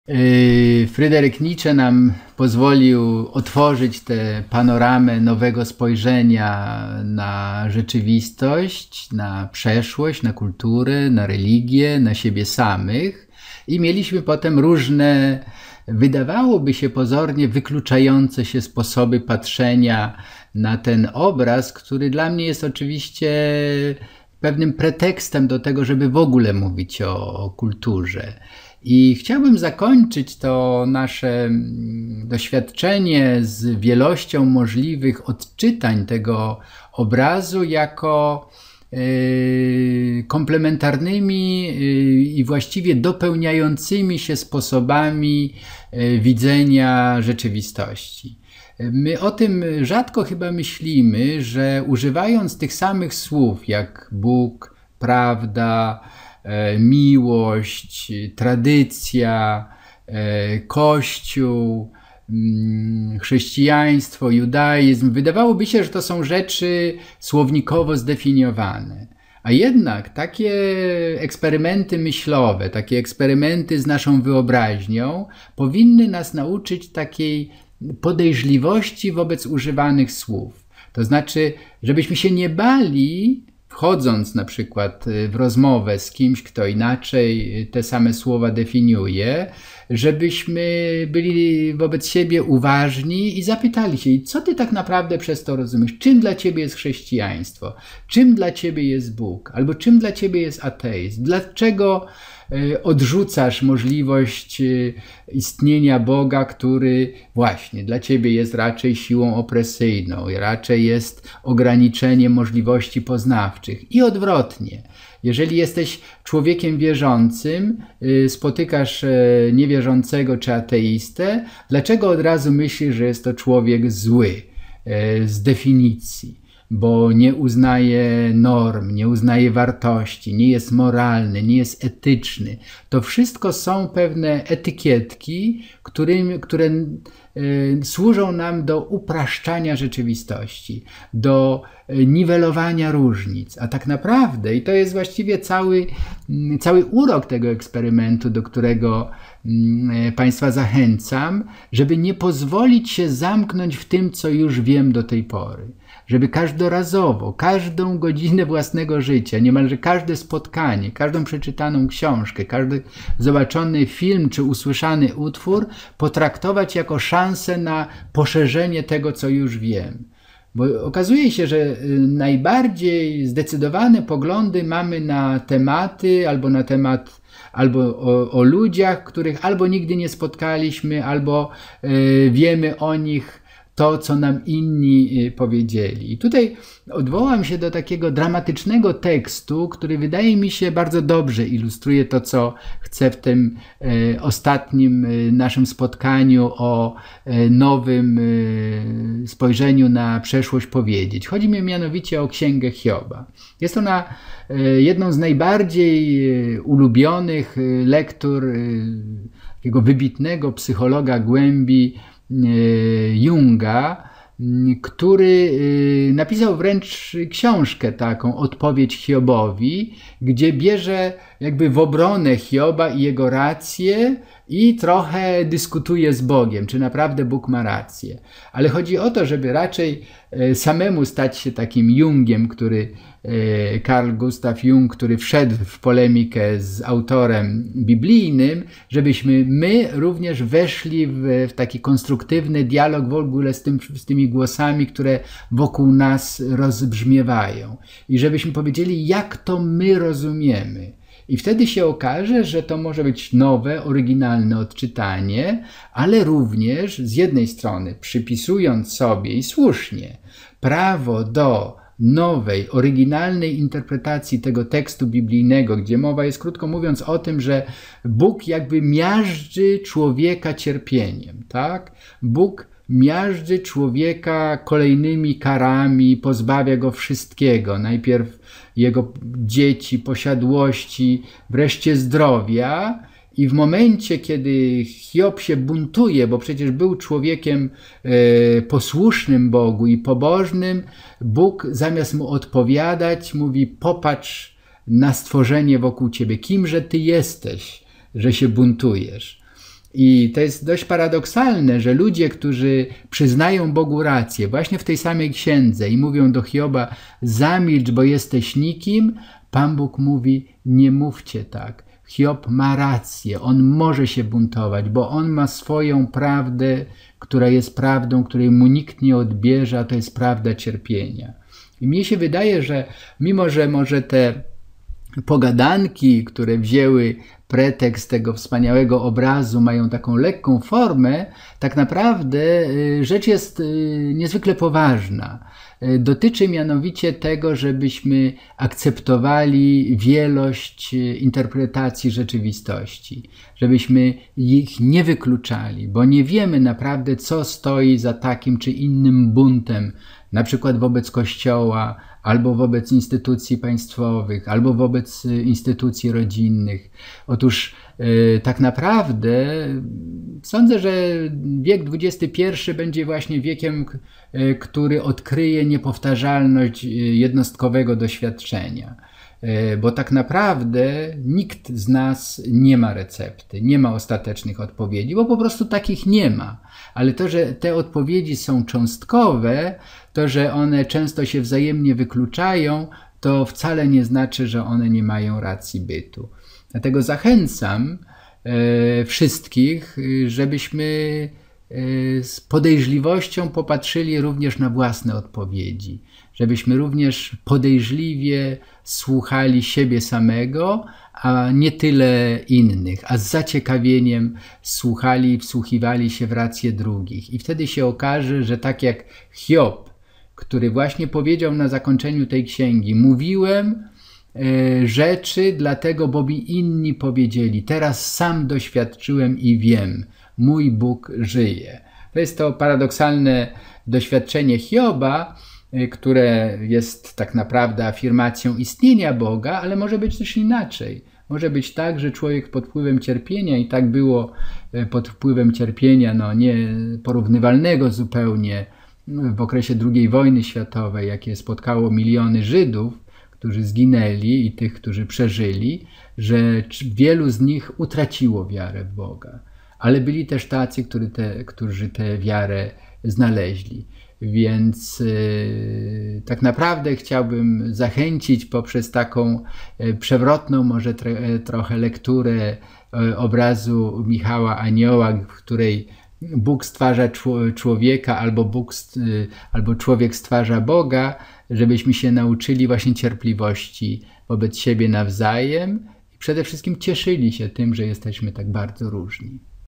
Fryderyk Nietzsche nam pozwolił otworzyć tę panoramę nowego spojrzenia na rzeczywistość, na przeszłość, na kulturę, na religię, na siebie samych i mieliśmy potem różne, wydawałoby się pozornie wykluczające się sposoby patrzenia na ten obraz, który dla mnie jest oczywiście pewnym pretekstem do tego, żeby w ogóle mówić o kulturze. I chciałbym zakończyć to nasze doświadczenie z wielością możliwych odczytań tego obrazu jako komplementarnymi i właściwie dopełniającymi się sposobami widzenia rzeczywistości. My o tym rzadko chyba myślimy, że używając tych samych słów jak Bóg, prawda, miłość, tradycja, Kościół, chrześcijaństwo, judaizm, wydawałoby się, że to są rzeczy słownikowo zdefiniowane. A jednak takie eksperymenty myślowe, takie eksperymenty z naszą wyobraźnią powinny nas nauczyć takiej podejrzliwości wobec używanych słów. To znaczy, żebyśmy się nie bali, wchodząc na przykład w rozmowę z kimś, kto inaczej te same słowa definiuje, żebyśmy byli wobec siebie uważni i zapytali się, co ty tak naprawdę przez to rozumiesz? Czym dla ciebie jest chrześcijaństwo? Czym dla ciebie jest Bóg? Albo czym dla ciebie jest ateizm? Dlaczego odrzucasz możliwość istnienia Boga, który właśnie dla ciebie jest raczej siłą opresyjną, raczej jest ograniczeniem możliwości poznawczych i odwrotnie. Jeżeli jesteś człowiekiem wierzącym, spotykasz niewierzącego czy ateistę, dlaczego od razu myślisz, że jest to człowiek zły z definicji? Bo nie uznaje norm, nie uznaje wartości, nie jest moralny, nie jest etyczny. To wszystko są pewne etykietki, które służą nam do upraszczania rzeczywistości, do niwelowania różnic. A tak naprawdę, i to jest właściwie cały urok tego eksperymentu, do którego Państwa zachęcam, żeby nie pozwolić się zamknąć w tym, co już wiem do tej pory. Żeby każdorazowo, każdą godzinę własnego życia, niemalże każde spotkanie, każdą przeczytaną książkę, każdy zobaczony film czy usłyszany utwór potraktować jako szansę na poszerzenie tego, co już wiem. Bo okazuje się, że najbardziej zdecydowane poglądy mamy na tematy albo o ludziach, których albo nigdy nie spotkaliśmy, albo wiemy o nich to, co nam inni powiedzieli. I tutaj odwołam się do takiego dramatycznego tekstu, który wydaje mi się bardzo dobrze ilustruje to, co chcę w tym ostatnim naszym spotkaniu o nowym spojrzeniu na przeszłość powiedzieć. Chodzi mi mianowicie o Księgę Hioba. Jest ona jedną z najbardziej ulubionych lektur takiego wybitnego psychologa głębi Junga, który napisał wręcz książkę taką, Odpowiedź Hiobowi, gdzie bierze jakby w obronę Hioba i jego rację i trochę dyskutuje z Bogiem, czy naprawdę Bóg ma rację. Ale chodzi o to, żeby raczej samemu stać się takim Jungiem, Carl Gustav Jung, który wszedł w polemikę z autorem biblijnym, żebyśmy my również weszli w taki konstruktywny dialog w ogóle z tymi głosami, które wokół nas rozbrzmiewają. I żebyśmy powiedzieli, jak to my rozumiemy. I wtedy się okaże, że to może być nowe, oryginalne odczytanie, ale również z jednej strony przypisując sobie i słusznie prawo do nowej, oryginalnej interpretacji tego tekstu biblijnego, gdzie mowa jest, krótko mówiąc, o tym, że Bóg jakby miażdży człowieka cierpieniem, tak? Bóg miażdży człowieka kolejnymi karami, pozbawia go wszystkiego. Najpierw jego dzieci, posiadłości, wreszcie zdrowia. I w momencie, kiedy Hiob się buntuje, bo przecież był człowiekiem posłusznym Bogu i pobożnym, Bóg zamiast mu odpowiadać, mówi: popatrz na stworzenie wokół ciebie, kimże ty jesteś, że się buntujesz. I to jest dość paradoksalne, że ludzie, którzy przyznają Bogu rację właśnie w tej samej księdze i mówią do Hioba: zamilcz, bo jesteś nikim, Pan Bóg mówi: nie mówcie tak. Hiob ma rację, on może się buntować, bo on ma swoją prawdę, która jest prawdą, której mu nikt nie odbierze, a to jest prawda cierpienia. I mnie się wydaje, że mimo, że może te pogadanki, które wzięły pretekst tego wspaniałego obrazu, mają taką lekką formę, tak naprawdę rzecz jest niezwykle poważna. Dotyczy mianowicie tego, żebyśmy akceptowali wielość interpretacji rzeczywistości, żebyśmy ich nie wykluczali, bo nie wiemy naprawdę, co stoi za takim czy innym buntem, na przykład wobec Kościoła, albo wobec instytucji państwowych, albo wobec instytucji rodzinnych. Otóż tak naprawdę sądzę, że wiek XXI będzie właśnie wiekiem, który odkryje niepowtarzalność jednostkowego doświadczenia. Bo tak naprawdę nikt z nas nie ma recepty, nie ma ostatecznych odpowiedzi, bo po prostu takich nie ma. Ale to, że te odpowiedzi są cząstkowe, to, że one często się wzajemnie wykluczają, to wcale nie znaczy, że one nie mają racji bytu. Dlatego zachęcam wszystkich, żebyśmy z podejrzliwością popatrzyli również na własne odpowiedzi, żebyśmy również podejrzliwie słuchali siebie samego, a nie tyle innych, a z zaciekawieniem słuchali i wsłuchiwali się w racje drugich. I wtedy się okaże, że tak jak Hiob, który właśnie powiedział na zakończeniu tej księgi: mówiłem rzeczy dlatego, bo mi inni powiedzieli, teraz sam doświadczyłem i wiem, mój Bóg żyje. To jest to paradoksalne doświadczenie Hioba, które jest tak naprawdę afirmacją istnienia Boga, ale może być też inaczej. Może być tak, że człowiek pod wpływem cierpienia, i tak było pod wpływem cierpienia nieporównywalnego zupełnie w okresie II wojny światowej, jakie spotkało miliony Żydów, którzy zginęli, i tych, którzy przeżyli, że wielu z nich utraciło wiarę w Boga. Ale byli też tacy, którzy tę wiarę znaleźli. Więc tak naprawdę chciałbym zachęcić poprzez taką przewrotną może trochę lekturę obrazu Michała Anioła, w której Bóg stwarza człowieka, albo człowiek stwarza Boga, żebyśmy się nauczyli właśnie cierpliwości wobec siebie nawzajem i przede wszystkim cieszyli się tym, że jesteśmy tak bardzo różni.